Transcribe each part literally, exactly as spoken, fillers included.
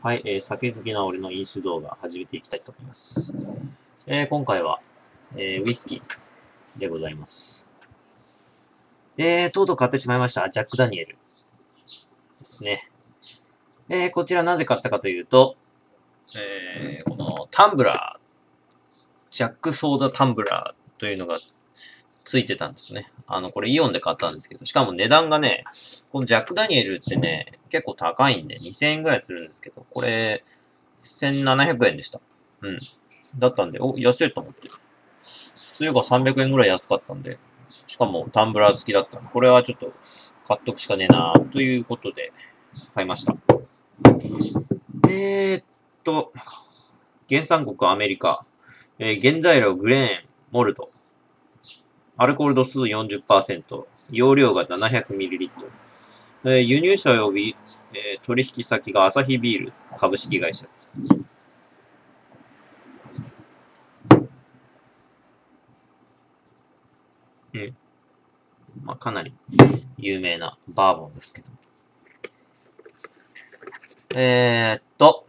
はい、えー、酒好きな俺の飲酒動画始めていきたいと思います。えー、今回は、えー、ウイスキーでございます。えー、とうとう買ってしまいました。ジャック・ダニエルですね。えー、こちらなぜ買ったかというと、えー、このタンブラー、ジャックソーダタンブラーというのがついてたんですね。あの、これイオンで買ったんですけど、しかも値段がね、このジャック・ダニエルってね、結構高いんで、にせんえんぐらいするんですけど、これ、せんななひゃくえんでした。うん。だったんで、お、安いと思って。普通よりかさんびゃくえんぐらい安かったんで、しかもタンブラー付きだったんで、これはちょっと買っとくしかねえなということで買いました。えーっと、原産国アメリカ、えー、原材料グレーン、モルト、アルコール度数 よんじゅっパーセント、容量が ななひゃくミリリットル、えー、輸入者及び、えー、取引先がアサヒビール株式会社です。うん。まあ、かなり有名なバーボンですけど。えーっと、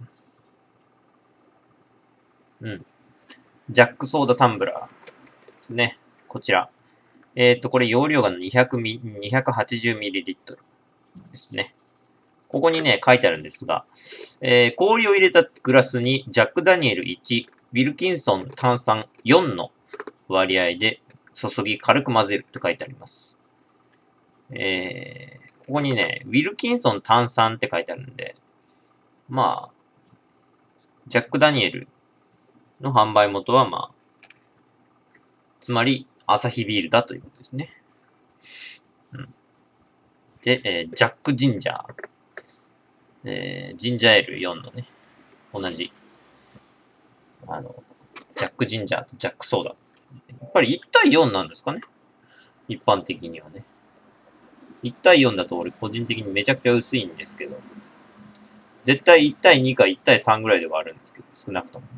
うん。ジャックソーダタンブラーですね。こちら。えーっと、これ容量がにひゃくミリ、にひゃくはちじゅうミリリットルですね。ここにね、書いてあるんですが、えー、氷を入れたグラスにジャックダニエルいち、ウィルキンソン炭酸よんの割合で注ぎ軽く混ぜると書いてあります。えー、ここにね、ウィルキンソン炭酸って書いてあるんで、まあ、ジャックダニエルの販売元はまあ、つまり、アサヒビールだということですね。うん、で、えー、ジャックジンジャー。えー、ジンジャーエールよんのね、同じ。あの、ジャックジンジャーとジャックソーダ。やっぱりいち対よんなんですかね。一般的にはね。いち対よんだと俺個人的にめちゃくちゃ薄いんですけど。絶対いち対にかいち対さんぐらいではあるんですけど、少なくとも。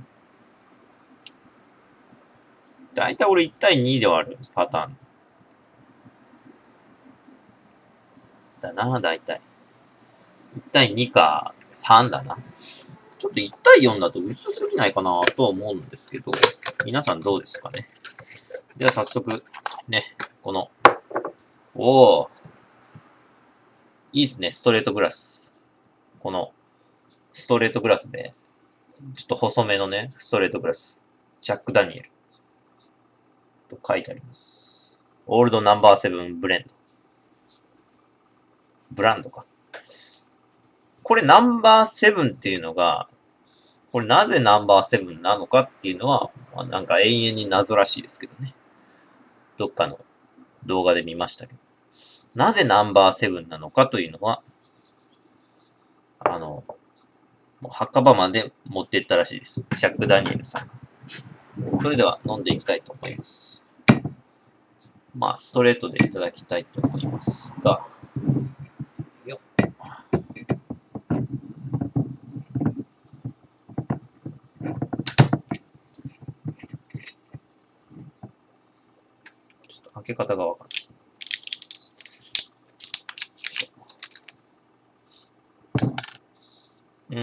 だいたい俺いち対にではあるパターン。だな、だいたい。いち対にかさんだな。ちょっといち対よんだと薄すぎないかなとは思うんですけど、皆さんどうですかね。では早速、ね、この、おー、いいっすね、ストレートグラス。この、ストレートグラスで、ちょっと細めのね、ストレートグラス。ジャック・ダニエル。と書いてあります。オールドナンバーセブンブレンド。ブランドか。これナンバーセブンっていうのが、これなぜナンバーセブンなのかっていうのは、まあ、なんか永遠に謎らしいですけどね。どっかの動画で見ましたけど。なぜナンバーセブンなのかというのは、あの、墓場まで持っていったらしいです。ジャック・ダニエルさんが。それでは飲んでいきたいと思います。まあ、ストレートでいただきたいと思いますが、よっ。ちょっと開け方がわかんない。うん。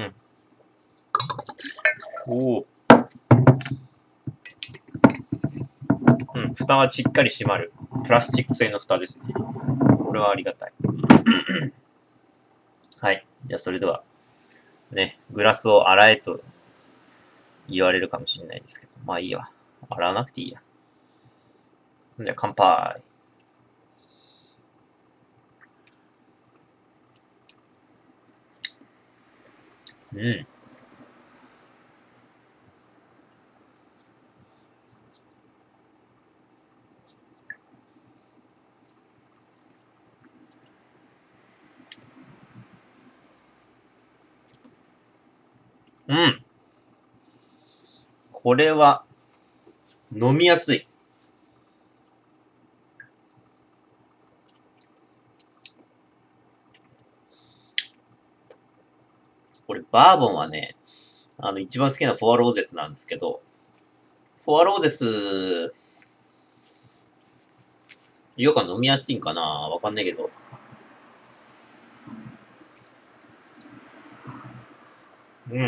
おお。うん、蓋はしっかり閉まる。プラスチック製の蓋ですね。これはありがたい。はい。じゃあそれでは、ね、グラスを洗えと言われるかもしれないですけど、まあいいわ。洗わなくていいや。じゃあ乾杯。うん。うん。これは、飲みやすい。これ、バーボンはね、あの、一番好きなフォアローゼスなんですけど、フォアローゼス、よか飲みやすいんかなわかんないけど。 うん。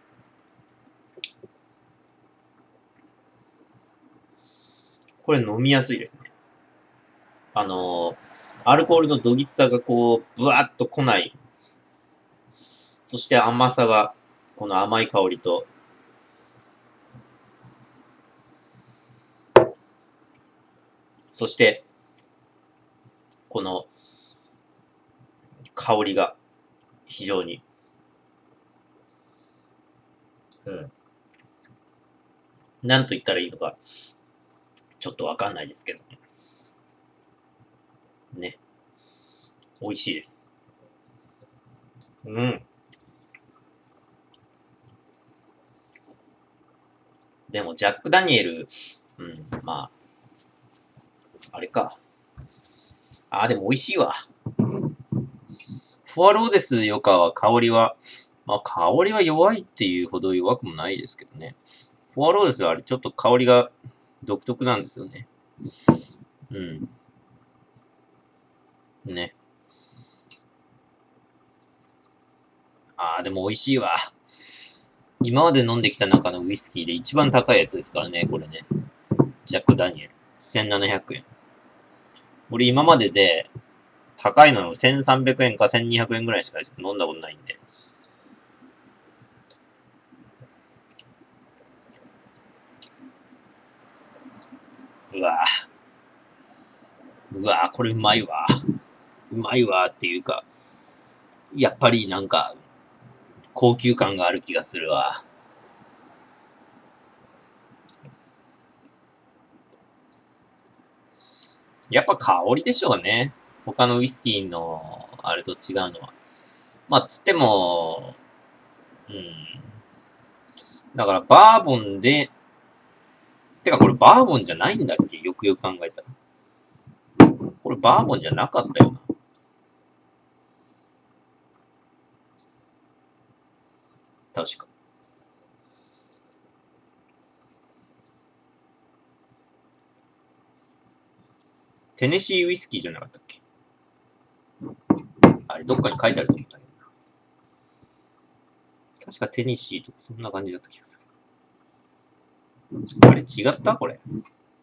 これ飲みやすいですね。あのー、アルコールのどぎつさがこう、ブワーっと来ない。そして甘さが、この甘い香りと、そして、この、香りが、非常に、うん。なんと言ったらいいのか、ちょっとわかんないですけど。ね。美味しいです。うん。でも、ジャック・ダニエル、うん、まあ、あれか。あー、でも美味しいわ。フォアローデスよかは香りは、まあ香りは弱いっていうほど弱くもないですけどね。フォアローデスはあれちょっと香りが独特なんですよね。うん。ね。あー、でも美味しいわ。今まで飲んできた中のウイスキーで一番高いやつですからね、これね。ジャック・ダニエル。せんななひゃくえん。俺今までで高いのせんさんびゃくえんかせんにひゃくえんぐらいしか飲んだことないんで。うわぁ。うわぁ、これうまいわ。うまいわっていうか、やっぱりなんか、高級感がある気がするわ。やっぱ香りでしょうね。他のウイスキーの、あれと違うのは。まあ、つっても、うん。だから、バーボンで、てかこれバーボンじゃないんだっけよくよく考えたら。これバーボンじゃなかったよな。確か。テネシーウイスキーじゃなかったっけあれ、どっかに書いてあると思ったけどな。確かテネシーとかそんな感じだった気がする。あれ、違ったこれ。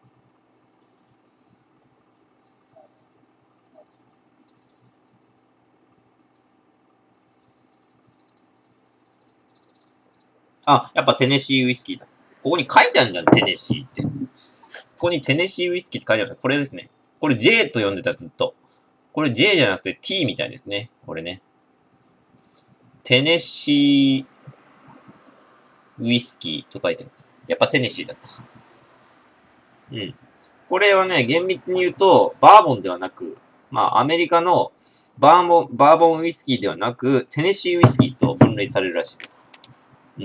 あ、やっぱテネシーウイスキーだ。ここに書いてあるじゃん、テネシーって。ここにテネシーウイスキーって書いてある。これですね。これ J と呼んでた、ずっと。これ J じゃなくて T みたいですね。これね。テネシーウイスキーと書いてあります。やっぱテネシーだった。うん。これはね、厳密に言うと、バーボンではなく、まあ、アメリカのバーボン、バーボンウイスキーではなく、テネシーウイスキーと分類されるらしいです。うん。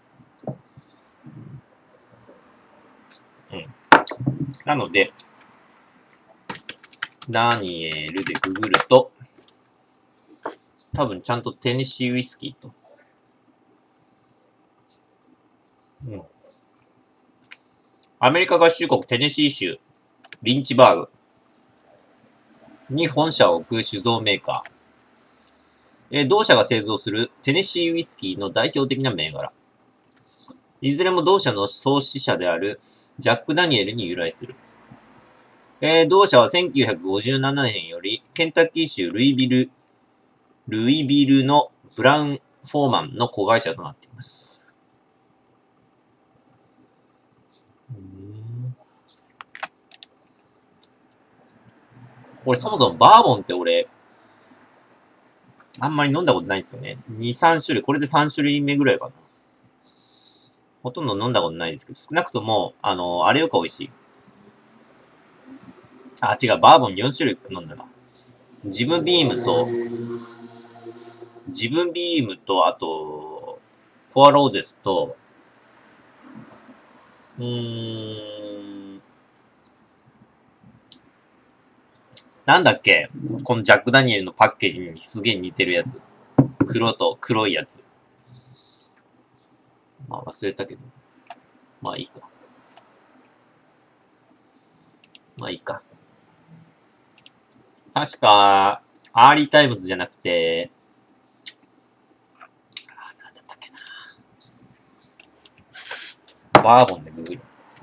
うん。なので、ダニエルでググると、多分ちゃんとテネシーウイスキーと。うん。アメリカ合衆国テネシー州、リンチバーグに本社を置く酒造メーカー。えー、同社が製造するテネシーウイスキーの代表的な銘柄。いずれも同社の創始者であるジャック・ダニエルに由来する。えー、同社はせんきゅうひゃくごじゅうななねんよりケンタッキー州ルイビル、ルイビルのブラウン・フォーマンの子会社となっています。俺そもそもバーボンって俺、あんまり飲んだことないんですよね。に、さん種類、これでさん種類目ぐらいかな。ほとんど飲んだことないですけど、少なくとも、あの、あれよか美味しい。あ、違う、バーボンよん種類飲んだな。ジムビームと、ジムビームと、あと、フォアローデスと、うーん、なんだっけこのジャック・ダニエルのパッケージにすげえ似てるやつ。黒と黒いやつ。まあ忘れたけど。まあいいか。まあいいか。確か、アーリータイムズじゃなくて、あ、なんだったっけな。 バーボンでググる。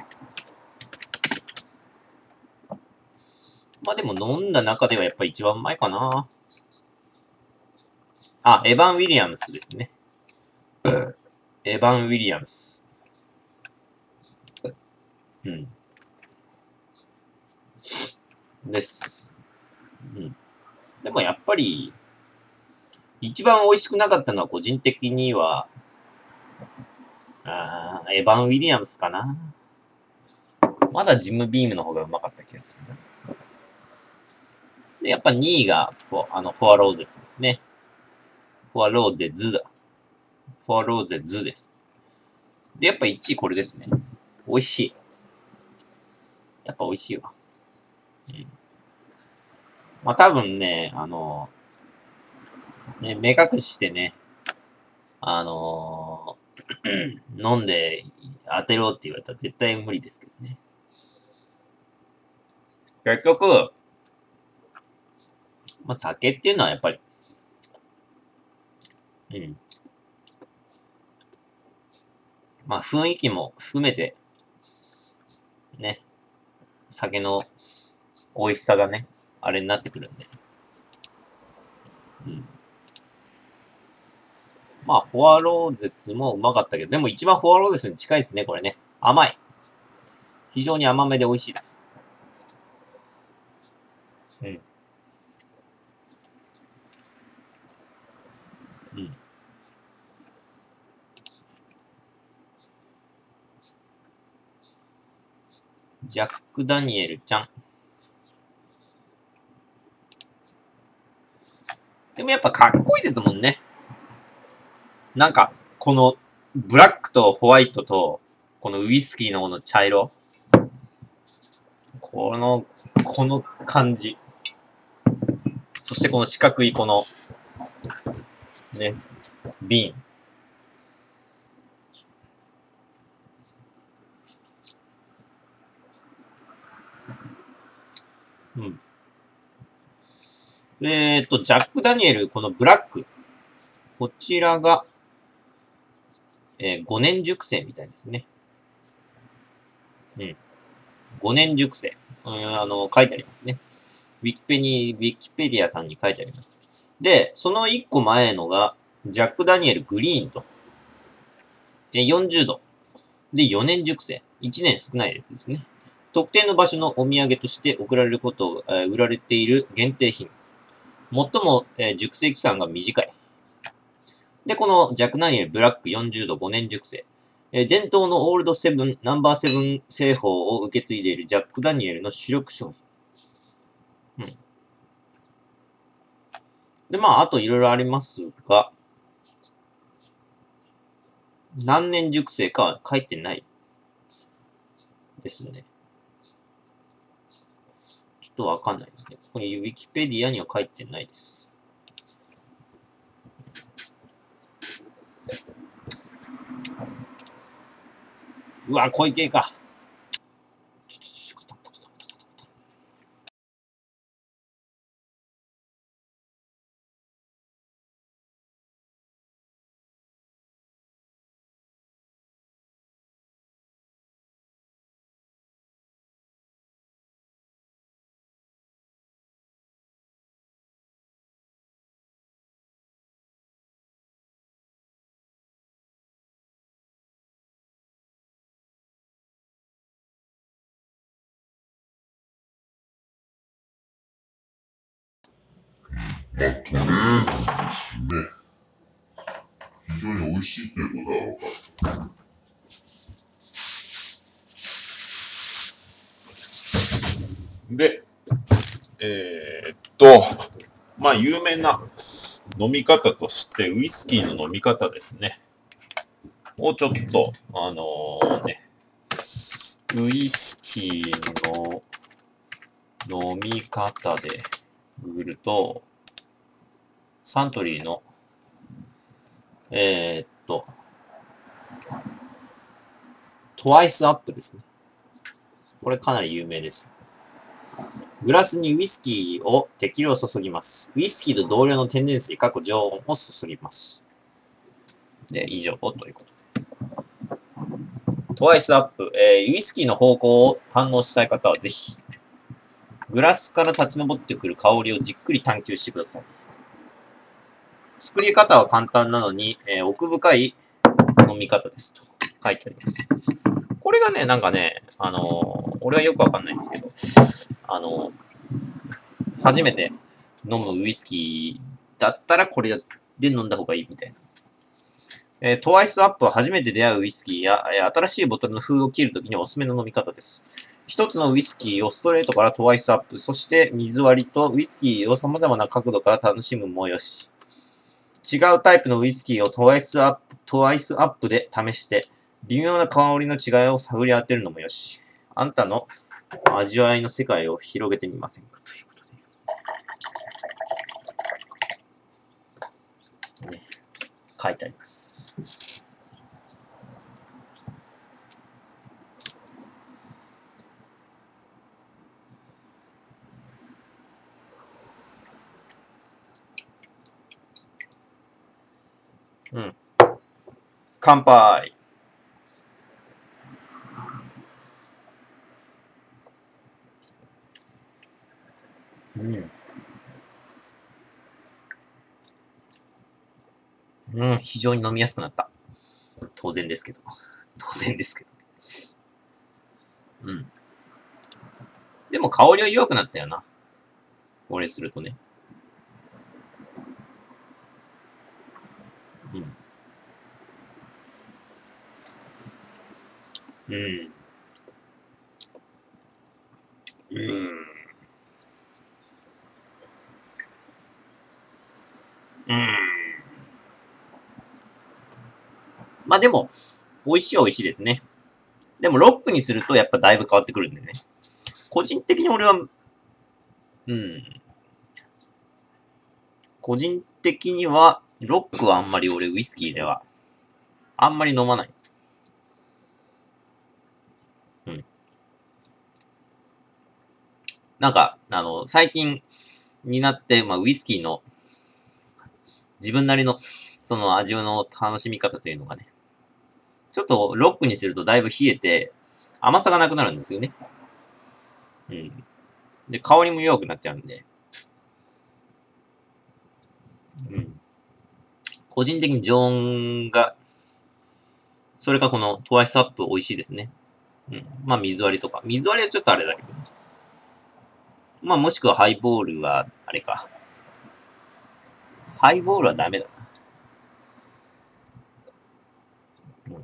まあでも飲んだ中ではやっぱり一番うまいかな。あ、エヴァン・ウィリアムスですね。エヴァン・ウィリアムス。うん。です。うん。でもやっぱり、一番美味しくなかったのは個人的には、あーエヴァン・ウィリアムスかな。まだジム・ビームの方がうまかった気がする。で、やっぱにいが、あの、フォアローゼスですね。フォアローゼズだ。フォアローゼズです。で、やっぱいちいこれですね。美味しい。やっぱ美味しいわ。うん。まあ多分ね、あの、ね、目隠してね、あのー飲んで当てろって言われたら絶対無理ですけどね。結局、まあ酒っていうのはやっぱり、うん。まあ雰囲気も含めて、ね、酒の美味しさがね、あれになってくるんで。うん。まあ、フォアローゼスもうまかったけど、でも一番フォアローゼスに近いですね、これね。甘い。非常に甘めで美味しいです。うん。うん。ジャック・ダニエルちゃん。でもやっぱかっこいいですもんね。なんか、この、ブラックとホワイトと、このウイスキーのこの茶色。この、この感じ。そしてこの四角いこの、ね、瓶。うん。えっと、ジャック・ダニエル、このブラック。こちらが、えー、ごねん熟成みたいですね。うん。ごねん熟成。うん、あの、書いてありますね。ウィキペに、ウィキペディアさんに書いてあります。で、そのいっこまえのが、ジャック・ダニエル・グリーンと。えよんじゅうど。で、よねん熟成。いちねん少ないですね。特定の場所のお土産として送られることを、えー、売られている限定品。最も、えー、熟成期間が短い。で、このジャック・ダニエル・ブラックよんじゅうどごねん熟成。えー、伝統のオールドセブン、ナンバーセブン製法を受け継いでいるジャック・ダニエルの主力商品。うん。で、まあ、あといろいろありますが、何年熟成かは書いてないですね。ちょっとわかんないですね。ここにウィキペディアには書いてないです。うわ、小池か。 まあ、とりあえずですね、非常に美味しいということは分かった。で、えー、っと、まあ、有名な飲み方として、ウイスキーの飲み方ですね。をちょっと、あのー、ね、ウイスキーの飲み方でググると、サントリーの、えー、っと、トワイスアップですね。これかなり有名です。グラスにウイスキーを適量注ぎます。ウイスキーと同量の天然水、過去常温を注ぎます。で、以上ということで。 トワイスアップ。えー、ウイスキーの方向を堪能したい方はぜひ、グラスから立ち上ってくる香りをじっくり探求してください。作り方は簡単なのに、えー、奥深い飲み方ですと書いてあります。これがね、なんかね、あのー、俺はよくわかんないんですけど、あのー、初めて飲むウイスキーだったらこれで飲んだ方がいいみたいな。えー、トワイスアップは初めて出会うウイスキーや、えー、新しいボトルの封を切るときにおすすめの飲み方です。一つのウイスキーをストレートからトワイスアップ、そして水割りとウイスキーを様々な角度から楽しむもよし。違うタイプのウイスキーをトワイスアップ、トワイスアップで試して、微妙な香りの違いを探り当てるのもよし。あんたの味わいの世界を広げてみませんかということで。ね、書いてあります。うん。乾杯。うん。うん、非常に飲みやすくなった。当然ですけど。当然ですけど。うん。でも香りは弱くなったよな。これするとね。うん。うん。うん。うん。まあでも、美味しいは美味しいですね。でもロックにするとやっぱだいぶ変わってくるんでね。個人的に俺は、うん。個人的には、ロックはあんまり俺ウイスキーでは、あんまり飲まない。うん。なんか、あの、最近になって、まあウイスキーの、自分なりの、その味の楽しみ方というのがね、ちょっとロックにするとだいぶ冷えて、甘さがなくなるんですよね。うん。で、香りも弱くなっちゃうんで。うん。個人的に常温が、それかこのトワイスアップ美味しいですね。うん。まあ水割りとか。水割りはちょっとあれだけど。まあもしくはハイボールは、あれか。ハイボールはダメだな。うん。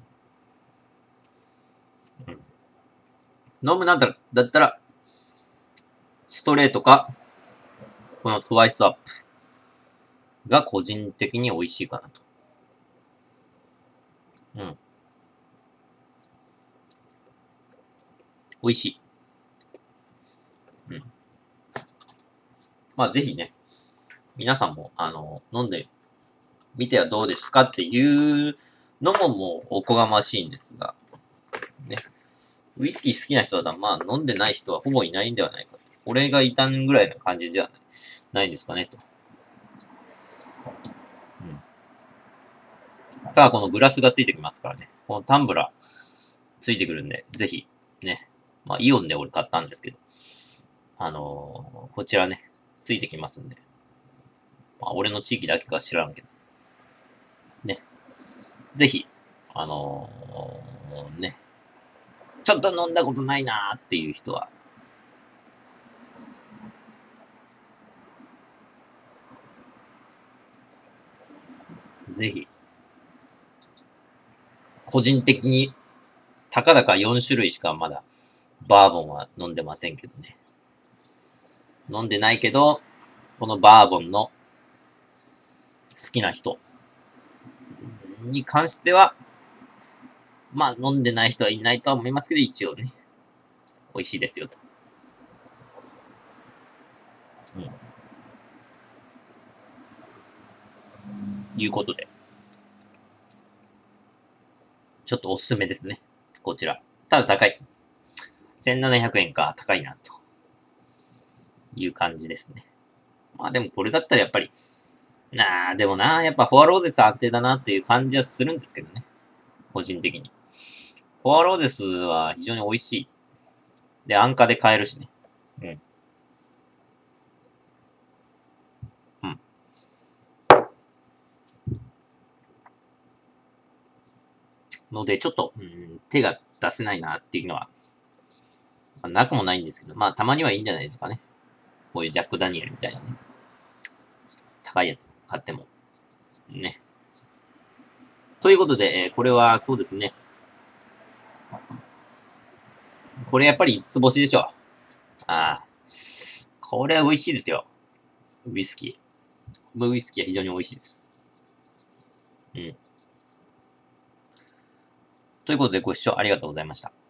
うん。飲むなんだだったら、ストレートか、このトワイスアップが個人的に美味しいかなと。うん。美味しい。うん。まあぜひね、皆さんも、あの、飲んでみてはどうですかっていうのももうおこがましいんですが、ね。ウイスキー好きな人だったら、まあ飲んでない人はほぼいないんではないかと。俺がいたんぐらいな感じじゃない、ないんですかねと。うん。ただこのグラスがついてきますからね。このタンブラーついてくるんで、ぜひ、ね。まあイオンで俺買ったんですけど、あのー、こちらね、ついてきますんで。まあ俺の地域だけか知らんけど。ね。ぜひ、あのー、ね。ちょっと飲んだことないなーっていう人は、ぜひ、個人的に、たかだかよん種類しかまだ、バーボンは飲んでませんけどね。飲んでないけど、このバーボンの好きな人に関しては、まあ飲んでない人はいないとは思いますけど、一応ね、美味しいですよと。うん。いうことで。ちょっとおすすめですね。こちら。ただ高い。せんななひゃくえんか、高いな、という感じですね。まあでもこれだったらやっぱり、なあ、でもな、やっぱフォアローゼス安定だなっていう感じはするんですけどね。個人的に。 フォアローゼスは非常に美味しい。で、安価で買えるしね。うん。うん。ので、ちょっと、うん、手が出せないなっていうのは、まあ、なくもないんですけど、まあ、たまにはいいんじゃないですかね。こういうジャック・ダニエルみたいなね。高いやつ買っても。ね。ということで、えーこれはそうですね。これやっぱり五つ星でしょ。ああ。これは美味しいですよ。ウイスキー。このウイスキーは非常に美味しいです。うん。ということでご視聴ありがとうございました。